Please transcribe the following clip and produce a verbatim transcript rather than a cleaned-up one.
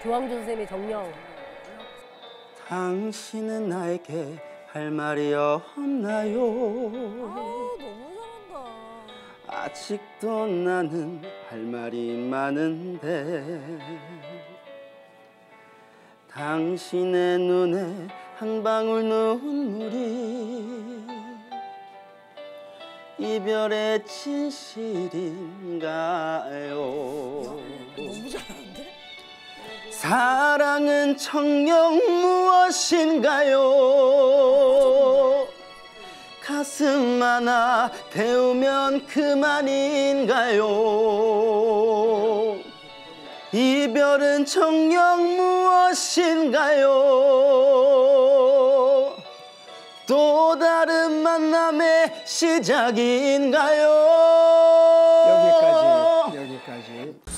조항조 선생님의 정령. 당신은 나에게 할 말이 없나요? 아, 너무 잘한다. 아직도 나는 할 말이 많은데 당신의 눈에 한 방울 눈물이 이별의 진실인가요? 너무 잘하는데? 사랑은 청녕 무엇인가요? 가슴 하나 태우면 그만인가요? 이별은 청녕 무엇인가요? 또 다른 만남의 시작인가요? 여기까지, 여기까지.